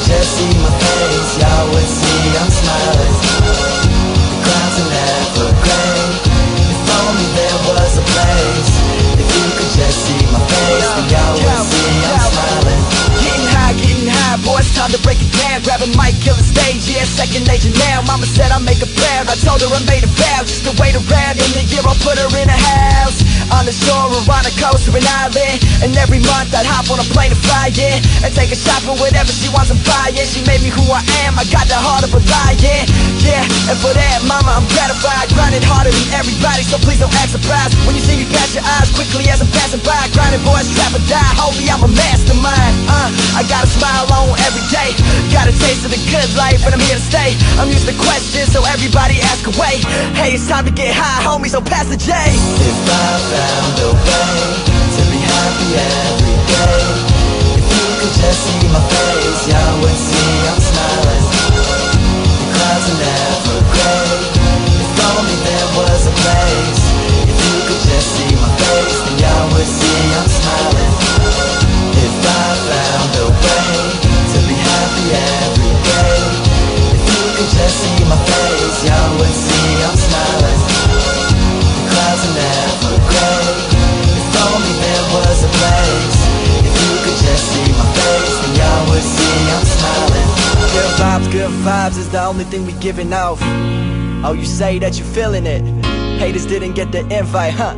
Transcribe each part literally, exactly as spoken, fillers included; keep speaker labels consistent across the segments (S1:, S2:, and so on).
S1: just see my face, y'all would see I'm smiling. The clouds are never gray. If only there was a place. If you could just see my face, then y'all would see I'm smiling.
S2: Getting high, getting high, boy, it's time to break it down. Grab a mic, kill the stage, yeah, second nature now. Mama said I make her proud, I told her I made a vow just to wait around. In the year I'll put her in a house on the shore or on the coast or an island. And every month I'd hop on a plane to fly, yeah, and take her shopping, whatever she wants to buy, yeah. She made me who I am, I got the heart of a lion, yeah, yeah. And for that, mama, I'm gratified. Grinding harder than everybody, so please don't act surprised when you see me catch your eyes quickly as I'm passing by. Grinding boys, trap or die, homie, I'm a mastermind. Uh, I got a smile on every day, got a taste of the good life, and I'm here to stay. I'm used to questions, so everybody ask away. Hey, it's time to get high, homie, so pass the J.
S1: If I found a way to be happy every day, if you could just see my face, y'all would see I'm smiling. The clouds are never gray. If only there was a place. If you could just see my face, then y'all would see I'm smiling. If I found a way to be happy every day, if you could just see my face, y'all would see I'm smiling. The clouds are never gray. If only there was a place. If you could just see my face, then y'all would see I'm smiling.
S2: Good vibes, good vibes is the only thing we giving off. Oh, you say that you feeling it. Haters didn't get the invite, huh?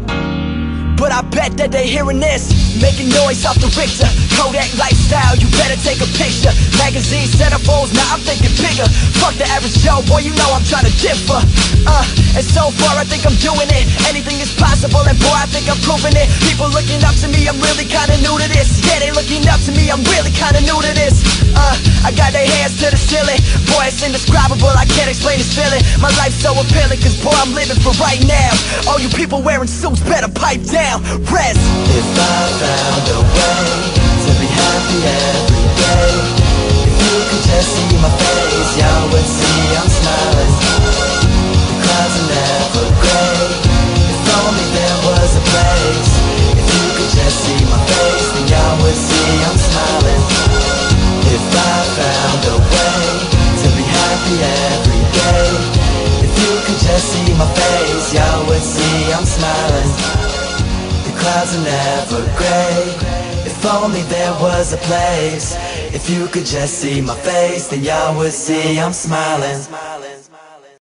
S2: But I bet that they hearing this, making noise off the Richter. Kodak lifestyle, you better take a picture. Magazine centerfolds, now I'm thinking bigger. Fuck the average Joe, boy, you know I'm trying to differ. Uh, and so far I think I'm doing it. Anything is possible, and boy, I think I'm proving it. People looking up to me, I'm really kinda new to this. Yeah, they looking up to me, I'm really kinda new to this. Uh, I got their hands to the ceiling. Boy, it's indescribable, I can't explain this feeling. My life's so appealing, cause boy, I'm living for right now. All you people wearing suits better pipe down. Rest.
S1: If I found a way to be happy every day, if you could just see my face, y'all would see I'm smiling. The clouds are never gray. If only there was a place. If you could just see my face, then y'all would see I'm smiling. If I found a way to be happy every day, if you could just see my face, y'all would see I'm smiling. The clouds are never gray. If only there was a place. If you could just see my face, then y'all would see I'm smiling.